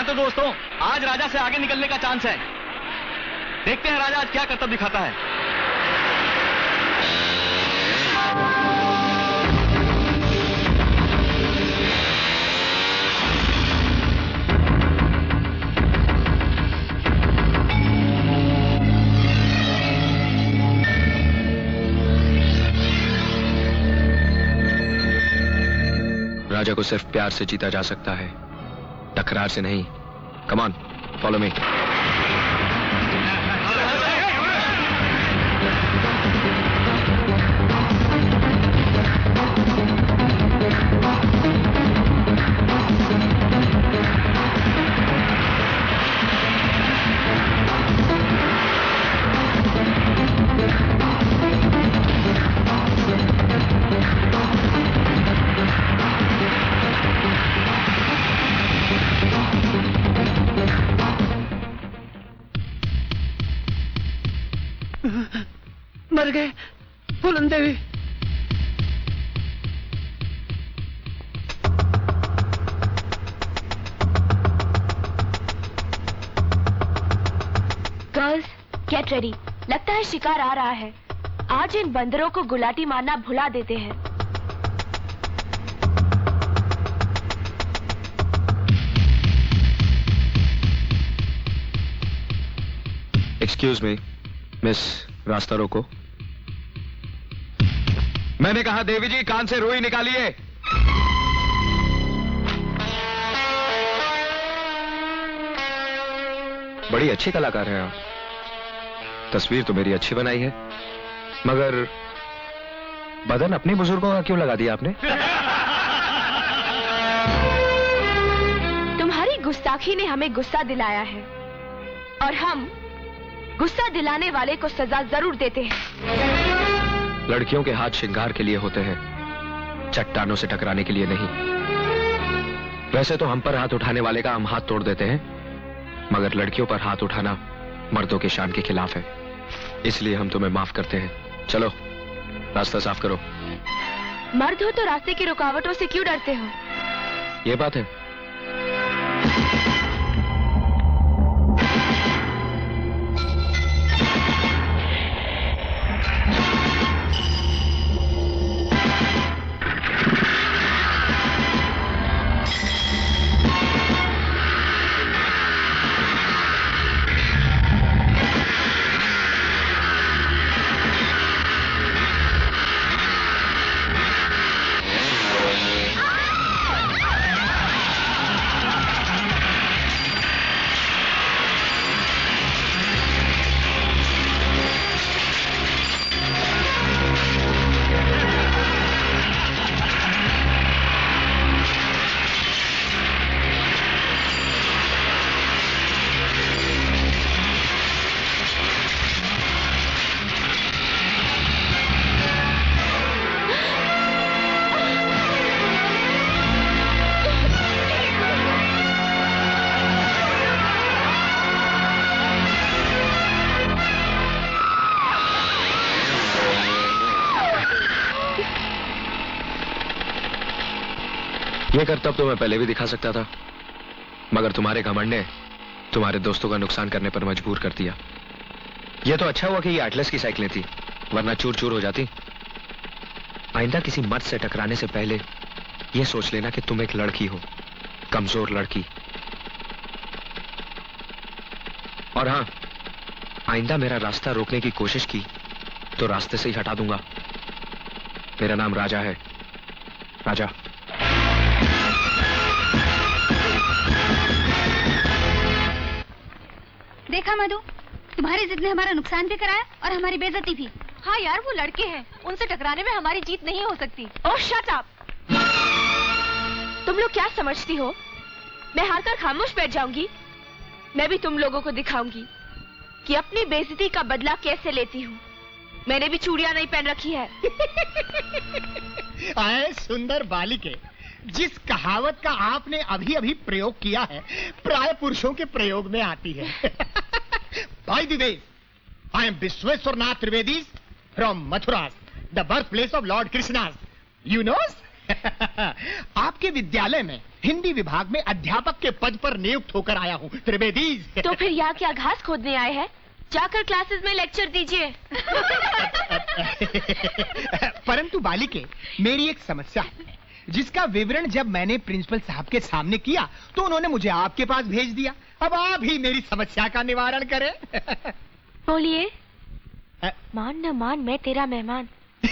तो दोस्तों, आज राजा से आगे निकलने का चांस है। देखते हैं राजा आज क्या करतब दिखाता है। राजा को सिर्फ प्यार से जीता जा सकता है, तकरार से नहीं। Come on, follow me. मर गए Phoolan Devi. Girls get ready, लगता है शिकार आ रहा है। आज इन बंदरों को गुलाटी मारना भुला देते हैं। एक्सक्यूज मी मिस, रास्ता रोको। मैंने कहा देवी जी, कान से रुई निकालिए। बड़ी अच्छी कलाकार हैं आप। तस्वीर तो मेरी अच्छी बनाई है, मगर बदन अपनी बुजुर्गों का क्यों लगा दिया आपने? तुम्हारी गुस्ताखी ने हमें गुस्सा दिलाया है, और हम गुस्सा दिलाने वाले को सजा जरूर देते हैं। लड़कियों के हाथ श्रृंगार के लिए होते हैं, चट्टानों से टकराने के लिए नहीं। वैसे तो हम पर हाथ उठाने वाले का हम हाथ तोड़ देते हैं, मगर लड़कियों पर हाथ उठाना मर्दों के शान के खिलाफ है। इसलिए हम तुम्हें माफ करते हैं। चलो रास्ता साफ करो। मर्द हो तो रास्ते की रुकावटों से क्यों डरते हो? ये बात है। ये करतब तो मैं पहले भी दिखा सकता था, मगर तुम्हारे घमंड ने तुम्हारे दोस्तों का नुकसान करने पर मजबूर कर दिया। ये तो अच्छा हुआ कि ये एटलस की साइकिलें थी, वरना चूर चूर हो जाती। आइंदा किसी मर्द से टकराने से पहले ये सोच लेना कि तुम एक लड़की हो, कमजोर लड़की। और हाँ, आइंदा मेरा रास्ता रोकने की कोशिश की तो रास्ते से ही हटा दूंगा। मेरा नाम राजा है, राजा। देखा मधु, तुम्हारी जिद ने हमारा नुकसान भी कराया और हमारी बेइज्जती भी। हाँ यार, वो लड़के हैं, उनसे टकराने में हमारी जीत नहीं हो सकती। Oh shut up! तुम लोग क्या समझती हो मैं हारकर खामोश बैठ जाऊंगी? मैं भी तुम लोगों को दिखाऊंगी कि अपनी बेइज्जती का बदला कैसे लेती हूँ। मैंने भी चूड़ियां नहीं पहन रखी है। आए सुंदर बालिके, जिस कहावत का आपने अभी अभी प्रयोग किया है, प्राय पुरुषों के प्रयोग में आती है। By the way, I am Vishweshwar Nath Trivedi from Mathura, the birthplace of Lord Krishna. You know? आपके विद्यालय में हिंदी विभाग में अध्यापक के पद पर नियुक्त होकर आया हूँ त्रिवेदी। तो फिर यहाँ क्या घास खोदने आए हैं? जाकर क्लासेस में लेक्चर दीजिए। परंतु बालिके, मेरी एक समस्या है जिसका विवरण जब मैंने प्रिंसिपल साहब के सामने किया तो उन्होंने मुझे आपके पास भेज दिया। अब आप ही मेरी समस्या का निवारण करें। बोलिए। मान न मान, मैं तेरा मेहमान।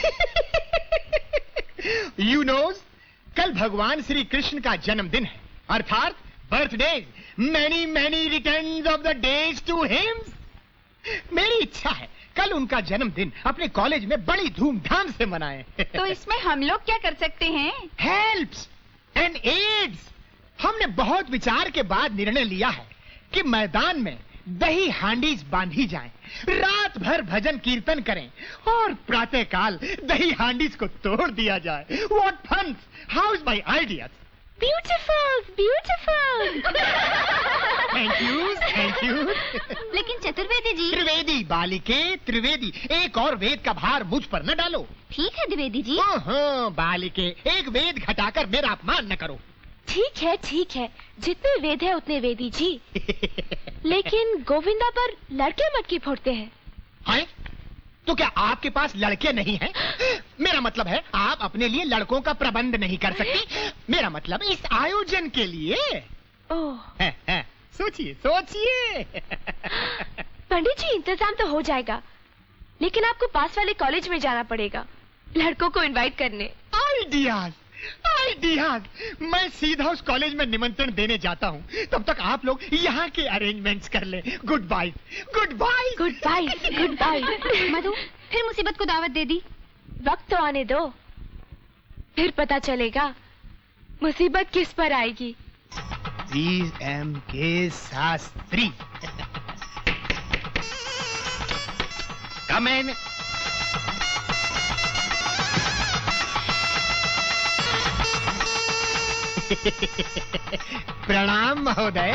You knows, कल भगवान श्री कृष्ण का जन्मदिन है, अर्थात birthdays. Many many returns of the days to him. मेरी इच्छा है कल उनका जन्मदिन अपने कॉलेज में बड़ी धूमधाम से मनाएं। तो इसमें हम लोग क्या कर सकते हैं? Helps and aids. हमने बहुत विचार के बाद निर्णय लिया है कि मैदान में दही हांडीज बांधी जाएं, रात भर भजन कीर्तन करें और प्रातःकाल दही हांडीज को तोड़ दिया जाए। What fun! How is my ideas? Beautiful, beautiful. Thank you, thank you. लेकिन चतुर्वेदी जी। त्रिवेदी बालिके, त्रिवेदी। एक और वेद का भार मुझ पर न डालो। ठीक है द्विवेदी जी। हाँ बालिके, एक वेद घटाकर मेरा अपमान न करो। ठीक है, जितने वेद है उतने वेदी जी। लेकिन गोविंदा पर लड़के मटकी फोड़ते हैं। तो क्या आपके पास लड़के नहीं हैं? मेरा मतलब है आप अपने लिए लड़कों का प्रबंध नहीं कर सकती। मेरा मतलब इस आयोजन के लिए। ओह, सोचिए सोचिए। पंडित जी, इंतजाम तो हो जाएगा, लेकिन आपको पास वाले कॉलेज में जाना पड़ेगा लड़कों को इनवाइट करने। Ideas, ideas. मैं सीधा उस कॉलेज में निमंत्रण देने जाता हूँ, तब तक आप लोग यहाँ के अरेंजमेंट्स कर लें। Good bye, good bye, good bye, good bye. Madhu, फिर मुसीबत को दावत दे दी। वक्त तो आने दो, फिर पता चलेगा मुसीबत किस पर आएगी। के शास्त्री। Come in. प्रणाम महोदय।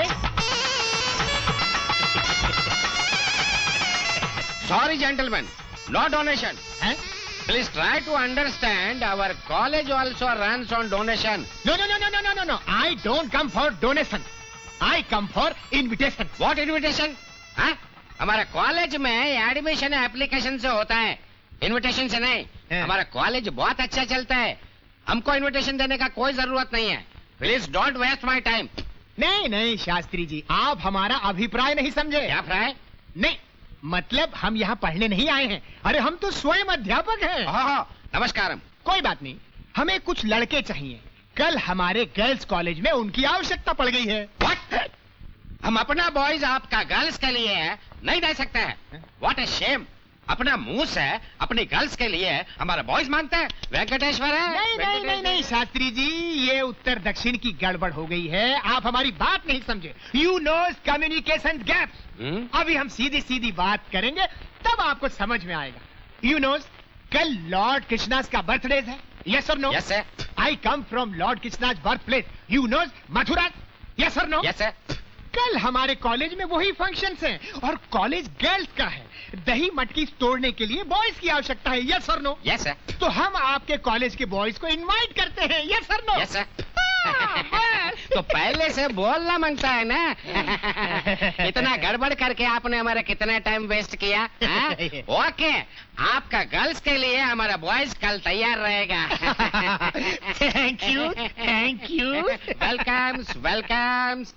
Sorry, gentlemen. No donation. Please try to understand. Our college also runs on donation. No. I don't come for donation. I come for invitation. What invitation? हाँ? हमारा कॉलेज में एडमिशन एप्लीकेशन से होता है, invitation से नहीं। हमारा कॉलेज बहुत अच्छा चलता है, हमको इनविटेशन देने का कोई जरूरत नहीं है। Please don't waste my time. नहीं शास्त्री जी, आप हमारा अभिप्राय नहीं समझे। क्या अभिप्राय? नहीं, मतलब हम यहाँ पढ़ने नहीं आए हैं। अरे हम तो स्वयं अध्यापक हैं। नमस्कारम। कोई बात नहीं, हमें कुछ लड़के चाहिए। कल हमारे गर्ल्स कॉलेज में उनकी आवश्यकता पड़ गई है। What? हम अपना बॉयज आपका गर्ल्स के लिए नहीं दे सकते हैं। What a shame! अपना मुंह से अपनी गर्ल्स के लिए हमारा बॉयज मांगते हैं। वेंकटेश्वर है। नहीं शास्त्री जी, ये उत्तर दक्षिण की गड़बड़ हो गई है। आप हमारी बात नहीं समझे। You know communication gaps। अभी हम सीधी सीधी बात करेंगे, तब आपको समझ में आएगा। You know, कल लॉर्ड कृष्णास का बर्थडे है। Yes or no? Yes sir. I come from Lord Krishna's birthplace. You know Mathura? Yes or no? Yes sir. कल हमारे कॉलेज में वही फंक्शंस हैं और कॉलेज गर्ल्स का है। दही मटकी तोड़ने के लिए बॉयज की आवश्यकता है। यस और नो? Yes sir. तो हम आपके कॉलेज के बॉयज को इनवाइट करते हैं। यस और नो? Yes sir. तो पहले से बोलना मांगता है ना। इतना गड़बड़ करके आपने हमारा कितना टाइम वेस्ट किया। ओके, आपका गर्ल्स के लिए हमारा बॉयज कल तैयार रहेगा। Thank you. Welcomes.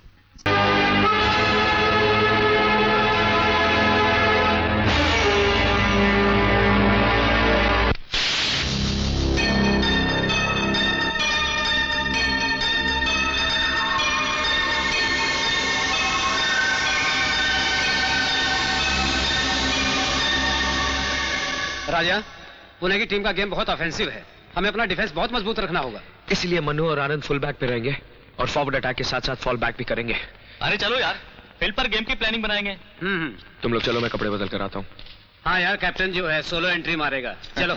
Raja, Pune की टीम का गेम बहुत ऑफेंसिव है, हमें अपना डिफेंस बहुत मजबूत रखना होगा। इसलिए मनु और आनंद फुल बैक पे रहेंगे और फॉरवर्ड अटैक के साथ साथ फॉल बैक भी करेंगे। अरे चलो यार, फील्ड पर गेम की प्लानिंग बनाएंगे। तुम लोग चलो, मैं कपड़े बदल कर आता हूँ। हाँ यार, कैप्टन जो है सोलो एंट्री मारेगा। चलो।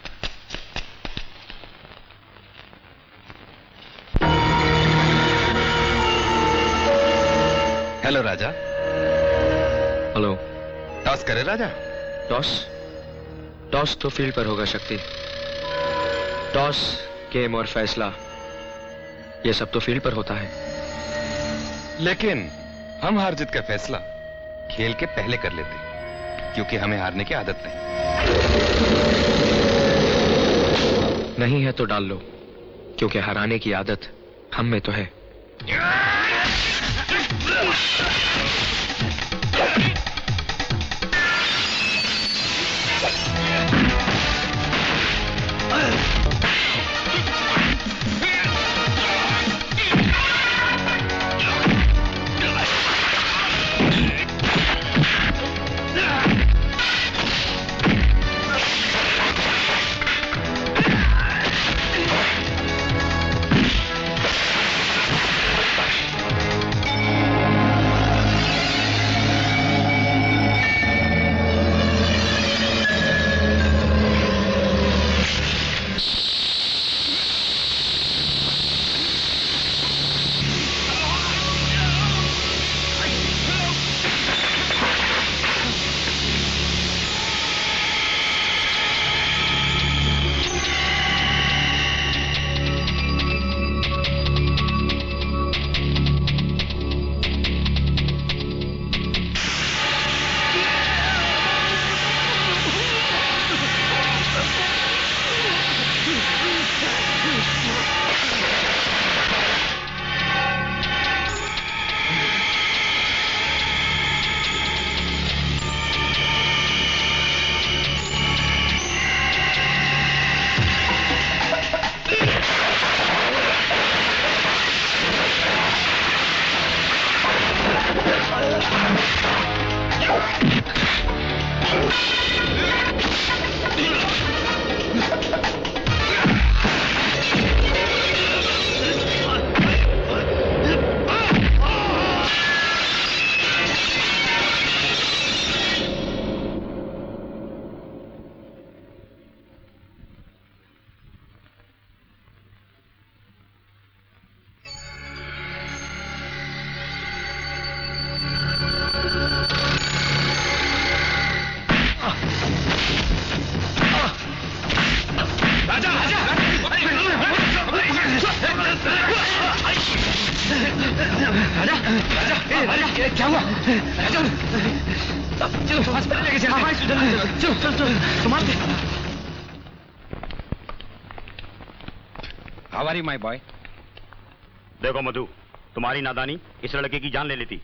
हेलो राजा। हेलो। टॉस करे राजा? टॉस तो फील्ड पर होगा शक्ति। टॉस गेम और फैसला ये सब तो फील्ड पर होता है। लेकिन हम हार जीत का फैसला खेल के पहले कर लेते, क्योंकि हमें हारने की आदत नहीं है तो डाल लो, क्योंकि हराने की आदत हम में तो है। क्या हुआ? चलो हॉस्पिटल लेके चलो चलो संभाल के। How are you, my boy? देखो मधु, तुम्हारी नादानी इस लड़के की जान ले लेती।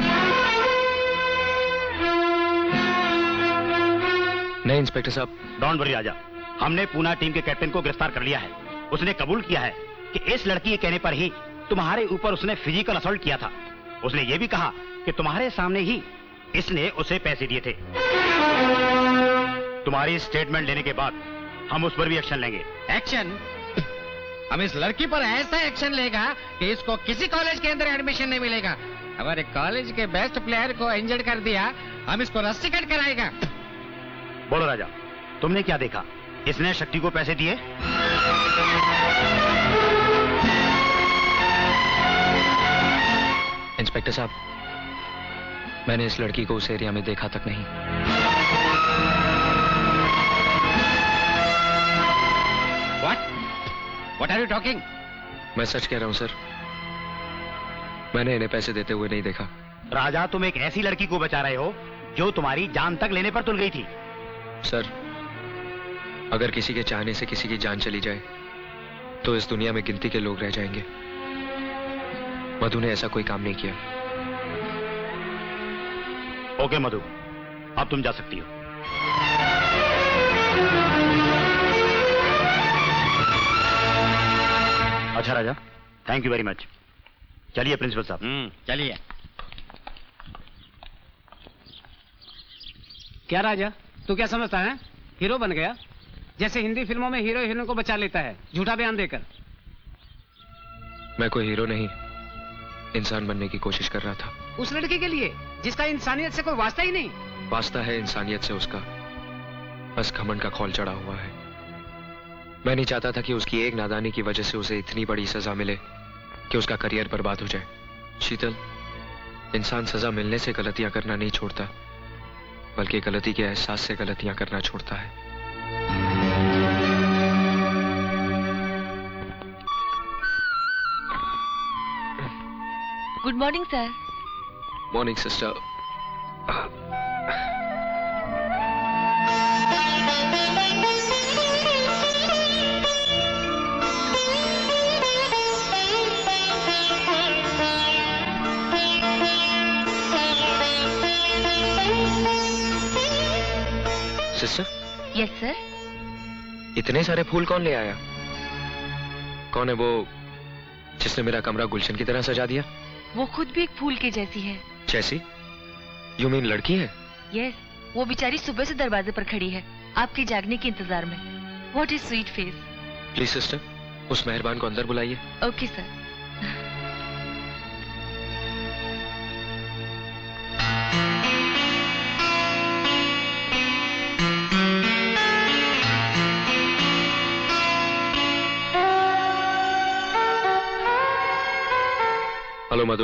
नहीं इंस्पेक्टर साहब। डोंट वरी राजा, हमने पूना टीम के कैप्टन को गिरफ्तार कर लिया है। उसने कबूल किया है कि इस लड़की के कहने पर ही तुम्हारे ऊपर उसने फिजिकल असॉल्ट किया था। उसने ये भी कहा कि तुम्हारे सामने ही इसने उसे पैसे दिए थे। तुम्हारी स्टेटमेंट लेने के बाद हम उस पर भी एक्शन लेंगे। एक्शन? हम इस लड़की पर ऐसा एक्शन लेगा कि इसको किसी कॉलेज के अंदर एडमिशन नहीं मिलेगा। हमारे कॉलेज के बेस्ट प्लेयर को इंजर्ड कर दिया, हम इसको रस्सी कट कराएगा। बोलो राजा, तुमने क्या देखा? इसने शक्ति को पैसे दिए? इंस्पेक्टर साहब, मैंने इस लड़की को उस एरिया में देखा तक नहीं। What are you talking? मैं सच कह रहा हूं सर, मैंने इन्हें पैसे देते हुए नहीं देखा। राजा, तुम एक ऐसी लड़की को बचा रहे हो जो तुम्हारी जान तक लेने पर तुल गई थी। सर, अगर किसी के चाहने से किसी की जान चली जाए तो इस दुनिया में गिनती के लोग रह जाएंगे। मधु ने ऐसा कोई काम नहीं किया। ओके मधु, अब तुम जा सकती हो। अच्छा Raja, thank you very much. चलिए प्रिंसिपल साहब। चलिए। क्या राजा, तू क्या समझता है? हीरो बन गया? जैसे हिंदी फिल्मों में हीरो हीरोइन को बचा लेता है झूठा बयान देकर। मैं कोई हीरो नहीं, इंसान बनने की कोशिश कर रहा था। उस लड़के के लिए जिसका इंसानियत से कोई वास्ता ही नहीं। वास्ता है इंसानियत से उसका, बस घमंड का खौल चढ़ा हुआ है। मैं नहीं चाहता था कि उसकी एक नादानी की वजह से उसे इतनी बड़ी सजा मिले कि उसका करियर बर्बाद हो जाए। शीतल, इंसान सजा मिलने से गलतियां करना नहीं छोड़ता, बल्कि गलती के एहसास से गलतियां करना छोड़ता है। Good morning sir. Morning sister. Sister. Yes sir. इतने सारे फूल कौन ले आया? कौन है वो जिसने मेरा कमरा गुलशन की तरह सजा दिया? वो खुद भी एक फूल के जैसी है। जैसी? यू मीन लड़की है? यस, वो बेचारी सुबह से दरवाजे पर खड़ी है, आपके जागने के इंतजार में। What is sweet face. Please sister, उस मेहरबान को अंदर बुलाइए। Okay sir. हेलो मधु।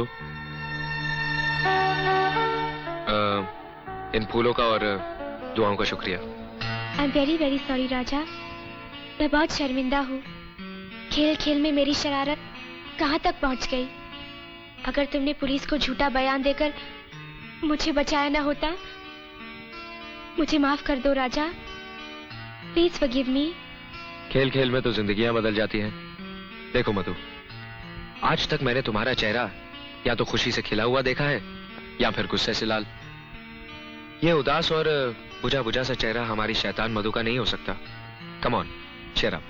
इन फूलों का और दुआओं का शुक्रिया। I am very very sorry Raja, मैं बहुत शर्मिंदा हूँ। खेल खेल में मेरी शरारत कहाँ तक पहुँच गई। अगर तुमने पुलिस को झूठा बयान देकर मुझे बचाया ना होता, मुझे माफ कर दो राजा, प्लीज फॉरगिव मी। खेल खेल में तो जिंदगियां बदल जाती हैं। देखो मधु, आज तक मैंने तुम्हारा चेहरा या तो खुशी से खिला हुआ देखा है या फिर गुस्से से लाल। ये उदास और बुझा बुझा सा चेहरा हमारी शैतान मधु का नहीं हो सकता। Come on, cheer up।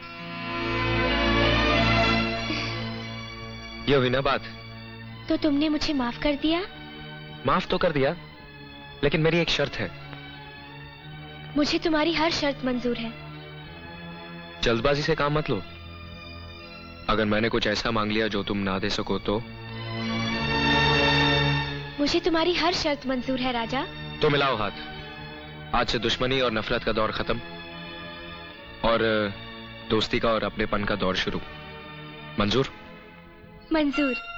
ये हुई ना बात। तो तुमने मुझे माफ कर दिया? माफ तो कर दिया, लेकिन मेरी एक शर्त है। मुझे तुम्हारी हर शर्त मंजूर है। जल्दबाजी से काम मत लो। अगर मैंने कुछ ऐसा मांग लिया जो तुम ना दे सको तो? मुझे तुम्हारी हर शर्त मंजूर है राजा। तो मिलाओ हाथ। आज से दुश्मनी और नफरत का दौर खत्म और दोस्ती का और अपनेपन का दौर शुरू। मंजूर? मंजूर।